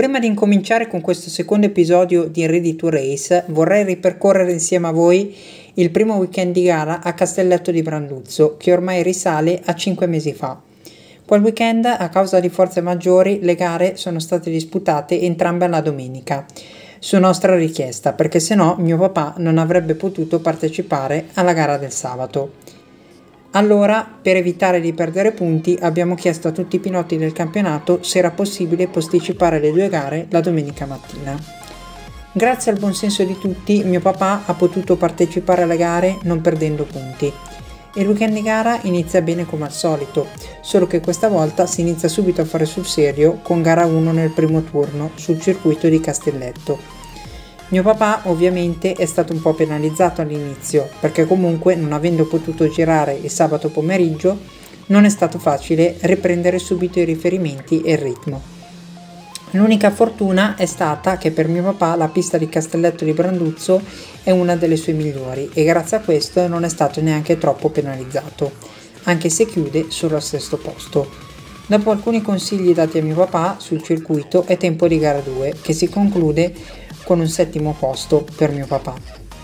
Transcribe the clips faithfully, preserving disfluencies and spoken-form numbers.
Prima di incominciare con questo secondo episodio di Ready to Race, vorrei ripercorrere insieme a voi il primo weekend di gara a Castelletto di Branduzzo, che ormai risale a cinque mesi fa. Quel weekend, a causa di forze maggiori, le gare sono state disputate entrambe alla domenica, su nostra richiesta, perché se no mio papà non avrebbe potuto partecipare alla gara del sabato. Allora, per evitare di perdere punti, abbiamo chiesto a tutti i piloti del campionato se era possibile posticipare le due gare la domenica mattina. Grazie al buonsenso di tutti, mio papà ha potuto partecipare alle gare non perdendo punti. Il weekend di gara inizia bene come al solito, solo che questa volta si inizia subito a fare sul serio con gara uno nel primo turno sul circuito di Castelletto. Mio papà ovviamente è stato un po' penalizzato all'inizio, perché comunque non avendo potuto girare il sabato pomeriggio non è stato facile riprendere subito i riferimenti e il ritmo. L'unica fortuna è stata che per mio papà la pista di Castelletto di Branduzzo è una delle sue migliori e grazie a questo non è stato neanche troppo penalizzato, anche se chiude solo al sesto posto. Dopo alcuni consigli dati a mio papà sul circuito è tempo di gara due, che si conclude con un settimo posto per mio papà.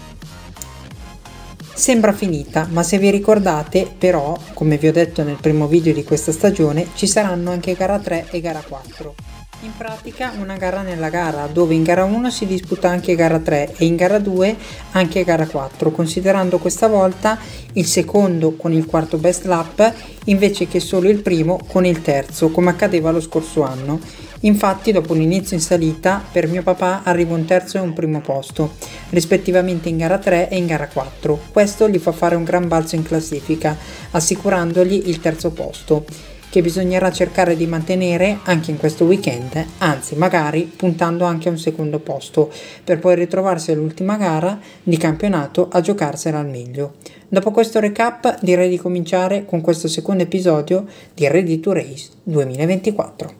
Sembra finita, ma se vi ricordate, però, come vi ho detto nel primo video di questa stagione, ci saranno anche gara tre e gara quattro. In pratica una gara nella gara, dove in gara uno si disputa anche gara tre e in gara due anche gara quattro, considerando questa volta il secondo con il quarto best lap invece che solo il primo con il terzo, come accadeva lo scorso anno. Infatti dopo un inizio in salita per mio papà arriva un terzo e un primo posto, rispettivamente in gara tre e in gara quattro. Questo gli fa fare un gran balzo in classifica, assicurandogli il terzo posto, che bisognerà cercare di mantenere anche in questo weekend, anzi magari puntando anche a un secondo posto, per poi ritrovarsi all'ultima gara di campionato a giocarsela al meglio. Dopo questo recap direi di cominciare con questo secondo episodio di Ready to Race duemilaventiquattro.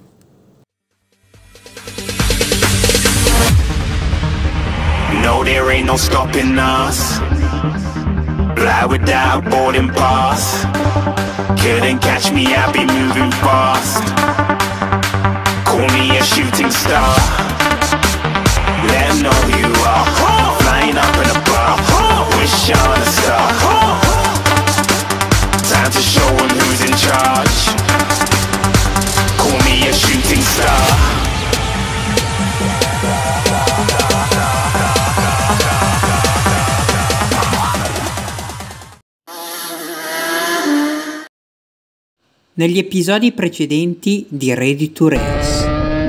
No, there ain't no stopping us. Fly without boarding pass. Couldn't catch me, I'll be moving fast. Call me a shooting star. Let 'em know who you are. Flying up in a bar. Wish on a star. Time to show 'em who's in charge. Call me a shooting star. Negli episodi precedenti di Ready to Race.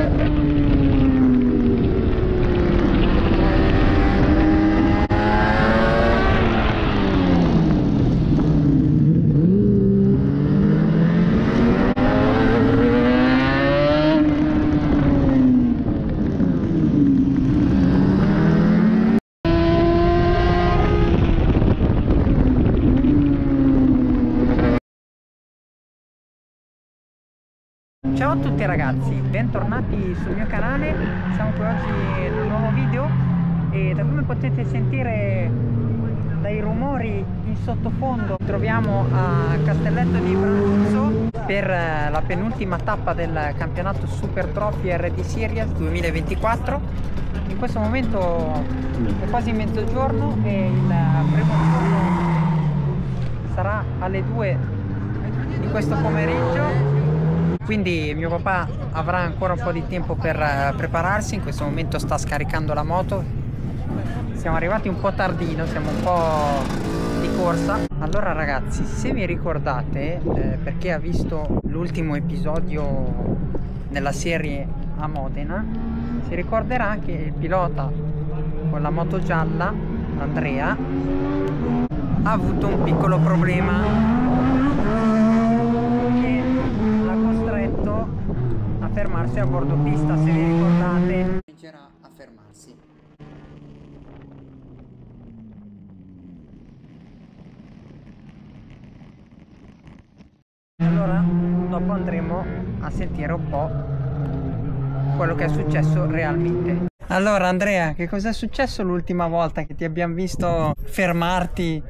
Ciao a tutti ragazzi, bentornati sul mio canale. Siamo qui oggi in un nuovo video e da come potete sentire dai rumori in sottofondo troviamo a Castelletto di Branduzzo per la penultima tappa del campionato Super Trophy R D Series duemilaventiquattro. In questo momento è quasi mezzogiorno e il primo turno sarà alle due di questo pomeriggio. Quindi mio papà avrà ancora un po' di tempo per prepararsi. In questo momento sta scaricando la moto. Siamo arrivati un po' tardino, siamo un po' di corsa. Allora ragazzi, se vi ricordate, eh, per chi ha visto l'ultimo episodio della serie a Modena, si ricorderà che il pilota con la moto gialla, Andrea, ha avuto un piccolo problema a fermarsi a bordo pista. Se vi ricordate, comincerà a fermarsi. Allora dopo andremo a sentire un po' quello che è successo realmente. Allora Andrea, che cosa è successo l'ultima volta che ti abbiamo visto fermarti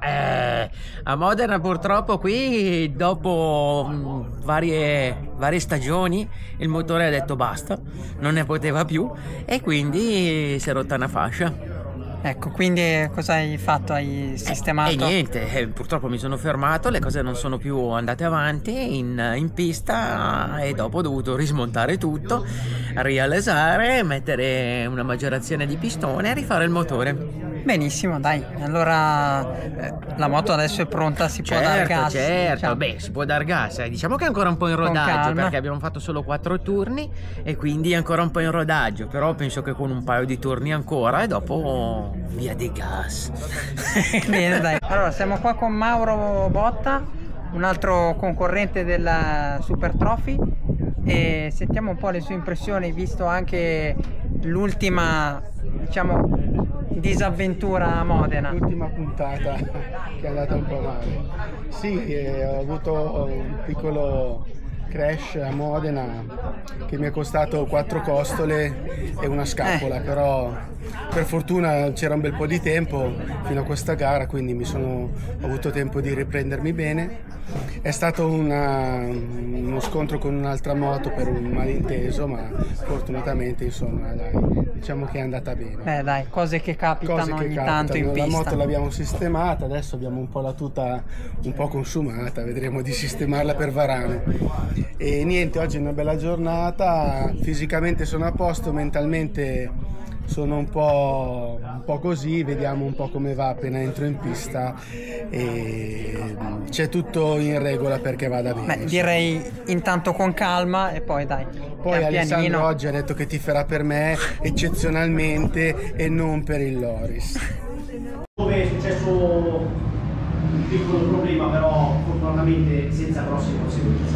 Eh, a Modena purtroppo qui dopo mh, varie, varie stagioni il motore ha detto basta, non ne poteva più e quindi si è rotta una fascia. Ecco, quindi cosa hai fatto? Hai sistemato? E niente, eh, purtroppo mi sono fermato, le cose non sono più andate avanti in, in pista e dopo ho dovuto rismontare tutto, rialesare, mettere una maggiorazione di pistone e rifare il motore. Benissimo, dai. Allora eh, la moto adesso è pronta, si può dar Certo, gas. certo, diciamo. beh, si può dar gas. eh. Diciamo che è ancora un po' in rodaggio calma. perché abbiamo fatto solo quattro turni e quindi è ancora un po' in rodaggio. Però penso che con un paio di turni ancora e dopo via di gas. Bene, dai. Allora, siamo qua con Mauro Botta, un altro concorrente della Super Trophy, e sentiamo un po' le sue impressioni, visto anche l'ultima, diciamo, disavventura a Modena. L'ultima puntata che è andata un po' male. Sì, eh, ho avuto un piccolo crash a Modena che mi è costato quattro costole e una scappola, Eh. però per fortuna c'era un bel po' di tempo fino a questa gara, quindi mi sono, ho avuto tempo di riprendermi bene. È stato una, uno scontro con un'altra moto per un malinteso, ma fortunatamente insomma dai, diciamo che è andata bene. Beh, dai, cose che capitano Cose che ogni capitano. tanto in La pista. moto l'abbiamo sistemata, adesso abbiamo un po' la tuta un po' consumata, vedremo di sistemarla per Varano. E niente, oggi è una bella giornata, fisicamente sono a posto, mentalmente sono un po', un po' così, vediamo un po' come va appena entro in pista e c'è tutto in regola perché vada bene. Beh, direi intanto con calma e poi dai. Poi pian Alessandro pianino. oggi ha detto che ti farà per me eccezionalmente e non per il Loris. Dove è successo un piccolo problema, però fortunatamente senza grosse conseguenze.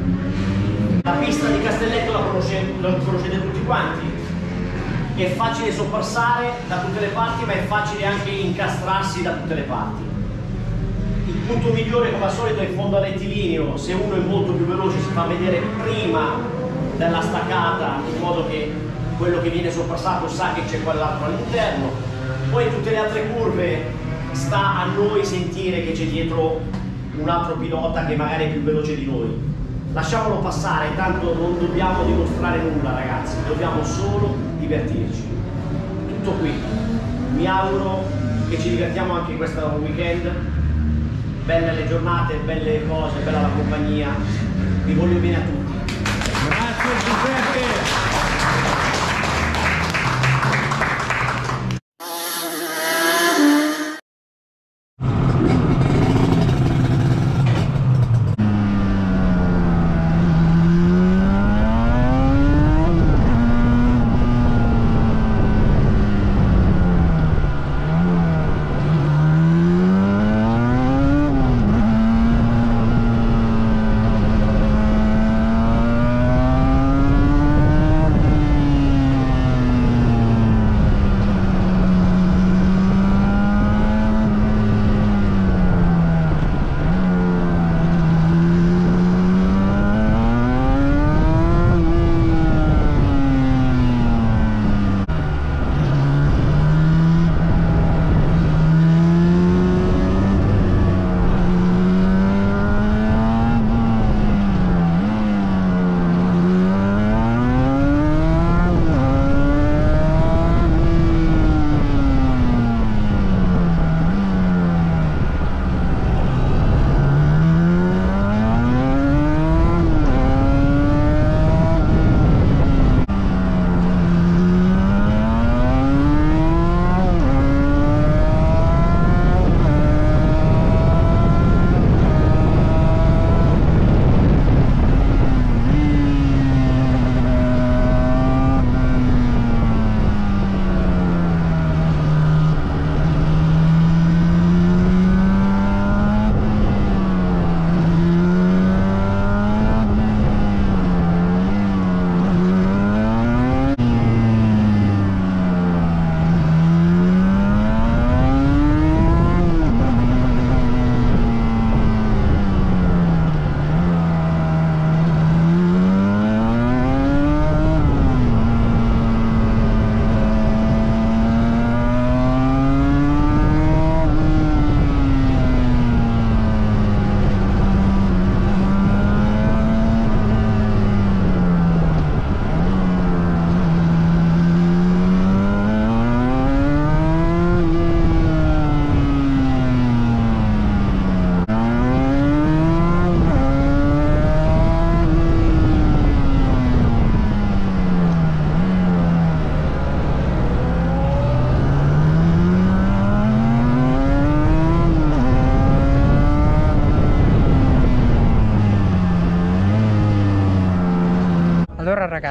La pista di Castelletto la, conosce, la conoscete tutti quanti, è facile soppassare da tutte le parti, ma è facile anche incastrarsi da tutte le parti. Il punto migliore, come al solito, è in fondo al rettilineo. Se uno è molto più veloce si fa vedere prima della staccata, in modo che quello che viene sorpassato sa che c'è quell'altro all'interno. Poi in tutte le altre curve sta a noi sentire che c'è dietro un altro pilota che magari è più veloce di noi. Lasciamolo passare, tanto non dobbiamo dimostrare nulla, ragazzi, dobbiamo solo divertirci. Tutto qui. Mi auguro che ci divertiamo anche in questo weekend. Belle le giornate, belle cose, bella la compagnia. Vi voglio bene a tutti. Grazie Giuseppe.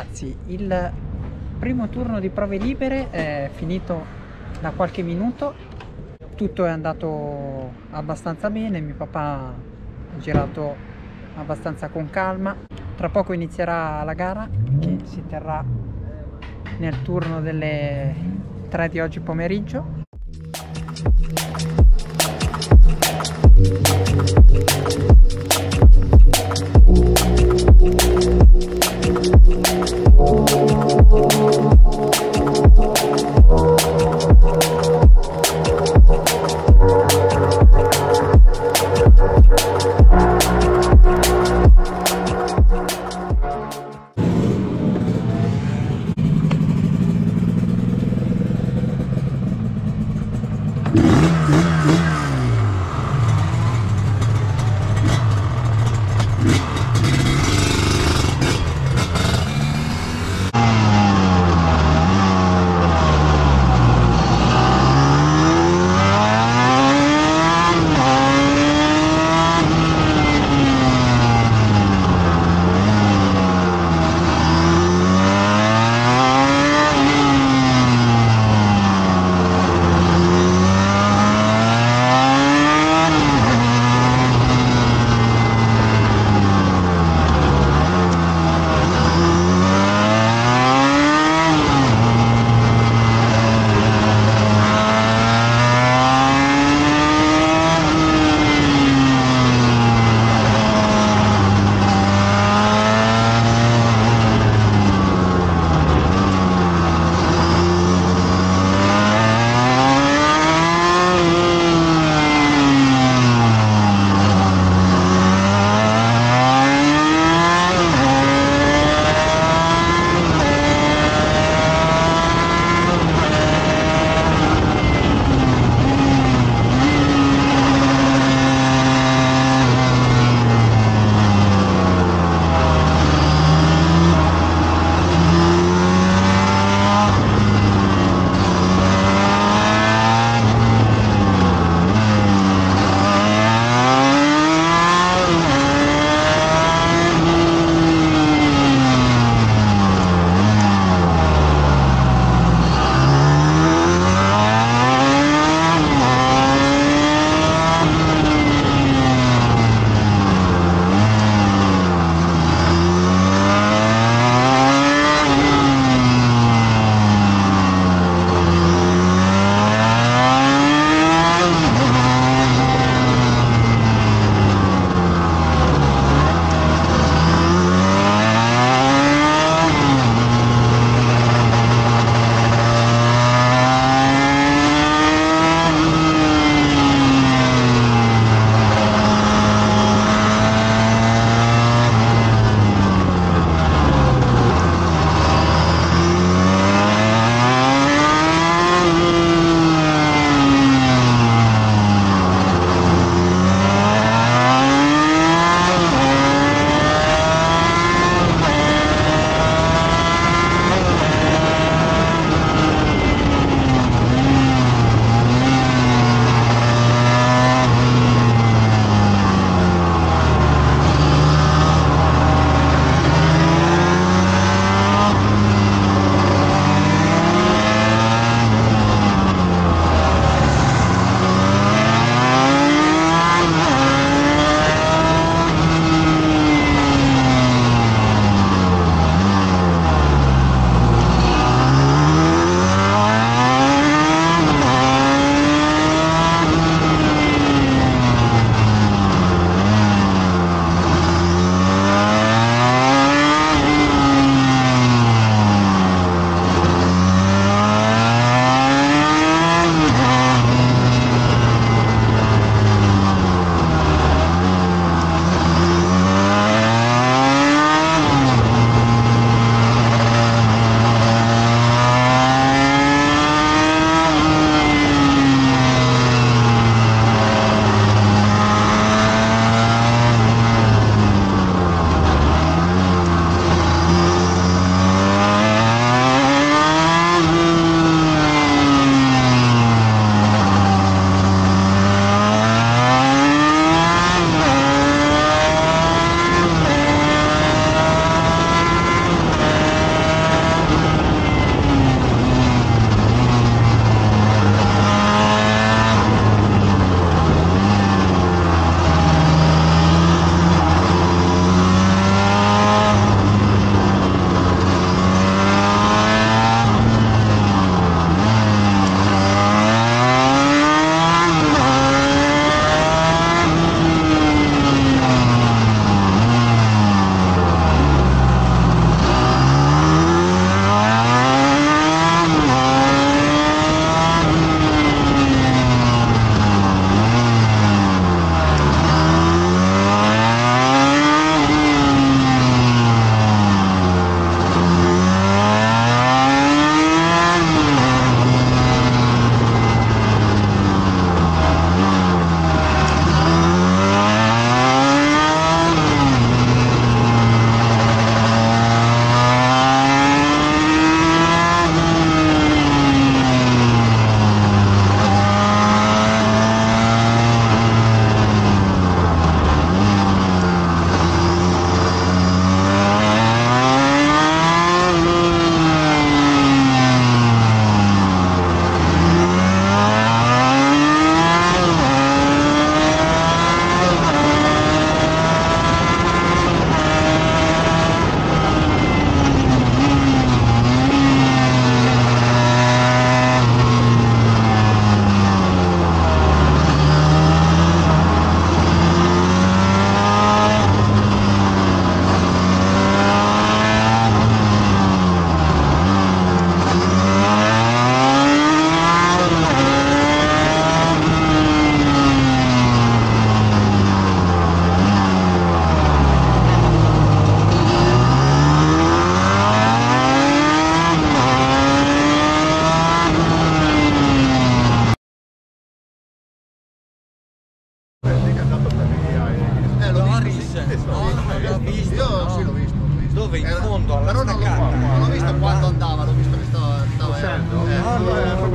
Ragazzi, il primo turno di prove libere è finito da qualche minuto, tutto è andato abbastanza bene, mio papà ha girato abbastanza con calma. Tra poco inizierà la gara che si terrà nel turno delle tre di oggi pomeriggio.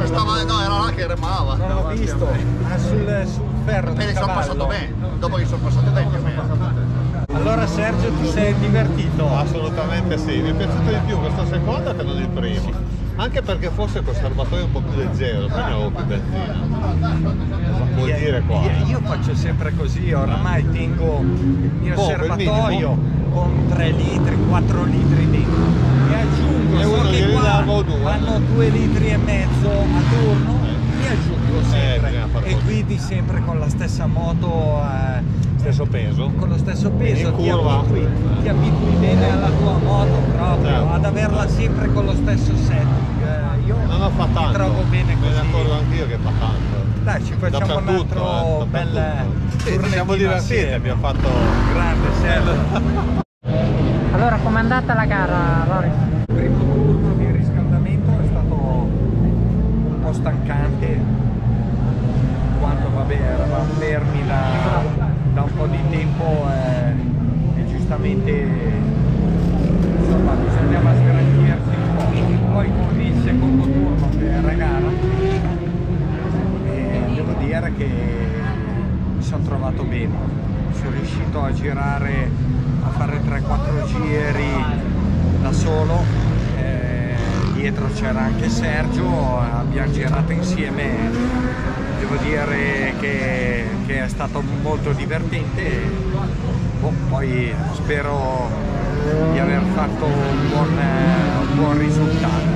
stava, no, era là che remava. Non l'ho visto. Ah, sul, sul ferro E del li sono cavallo. passato bene, dopo che sono passato bene più o meno. Allora Sergio, ti sei divertito? Assolutamente sì, mi è piaciuto di più questa seconda che non il primo. Anche perché forse col serbatoio un po' più leggero, quindi avevo più benzina. Vuol Io- dire qua. Io, io faccio sempre così, oramai tengo il mio Poco, il serbatoio minimo. con tre litri, quattro litri dentro. E aggiungo, E so uno che glieli qua dava o due. fanno due litri e mezzo a turno, mi aggiungo sempre. bisogna far e così. guidi sempre con la stessa moto, eh, Stesso peso. con lo stesso peso, In ti curva. abitui, ti abitui bene alla tua moto proprio, Certo. ad averla sempre con lo stesso setting. Eh, io Non ho fatto mi tanto. trovo bene Me ne così. accorgo anch'io che fa tanto. Dai, ci facciamo un Dappertutto, altro eh, bel dappertutto. Sì, ci turnettino siamo divertiti, assieme. abbiamo fatto... Grande Sergio. Allora, com'è andata la gara, Loris? Il primo turno di riscaldamento è stato un po' stancante, in quanto vabbè, eravamo fermi da, da un po' di tempo eh, e giustamente insomma bisognava sgranchirsi un po'. Poi con il secondo turno per gara e devo dire che mi sono trovato bene, sono riuscito a girare, a fare tre quattro giri da solo, eh, dietro c'era anche Sergio, abbiamo girato insieme, devo dire che, che è stato molto divertente. Boh, poi spero di aver fatto un buon, eh, un buon risultato.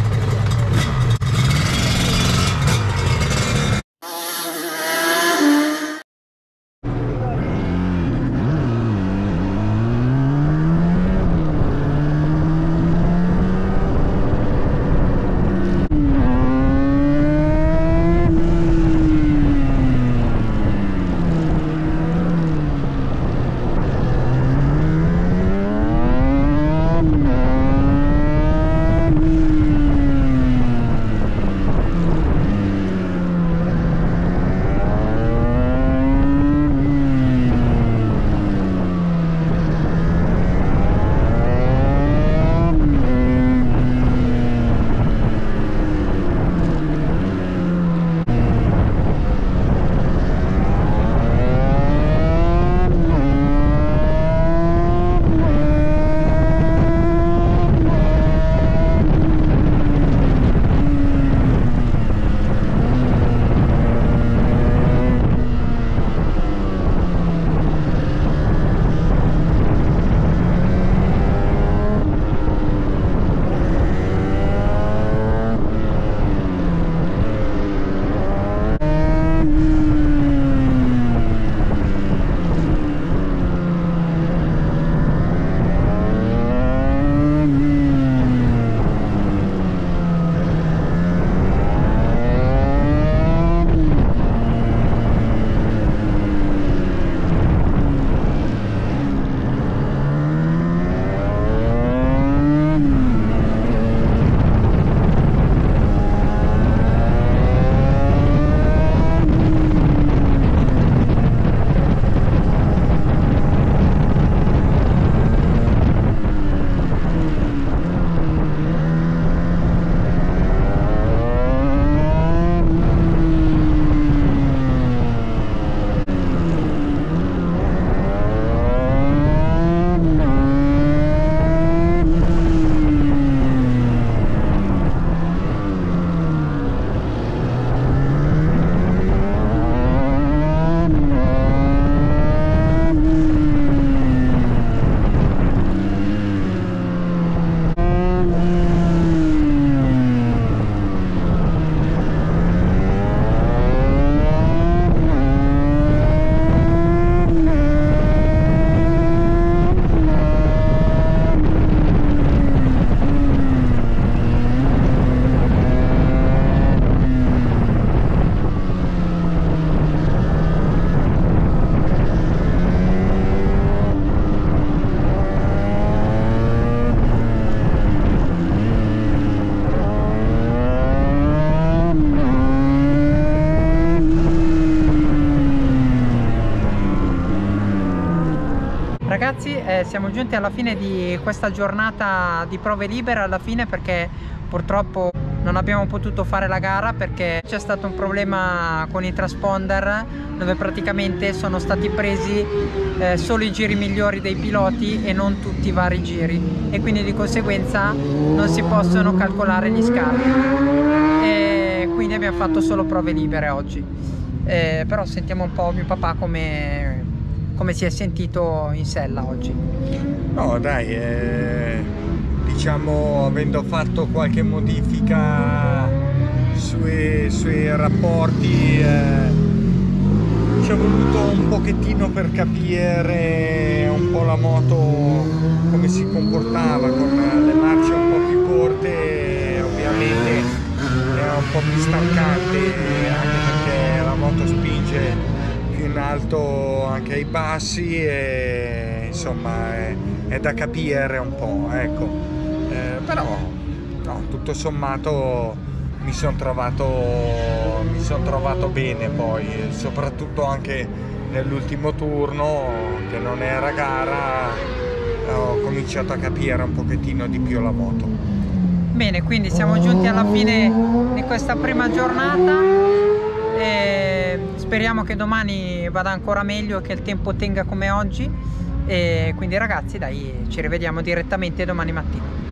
Ragazzi, eh, siamo giunti alla fine di questa giornata di prove libere, alla fine, perché purtroppo non abbiamo potuto fare la gara perché c'è stato un problema con i transponder dove praticamente sono stati presi eh, solo i giri migliori dei piloti e non tutti i vari giri, e quindi di conseguenza non si possono calcolare gli scarti, e quindi abbiamo fatto solo prove libere oggi. Eh, però sentiamo un po' mio papà come, come si è sentito in sella oggi. No dai, eh, diciamo, avendo fatto qualche modifica sui, sui rapporti, eh, ci è voluto un pochettino per capire un po' la moto come si comportava, con le marce un po' più corte, ovviamente era un po' più stancante, anche perché la moto spinge più in alto anche ai bassi, e insomma è, è da capire un po', ecco. Eh, però no, tutto sommato mi sono trovato mi sono trovato bene, poi soprattutto anche nell'ultimo turno, che non era gara, ho cominciato a capire un pochettino di più la moto. Bene, quindi siamo giunti alla fine di questa prima giornata e speriamo che domani vada ancora meglio, che il tempo tenga come oggi, e quindi ragazzi dai, ci rivediamo direttamente domani mattina.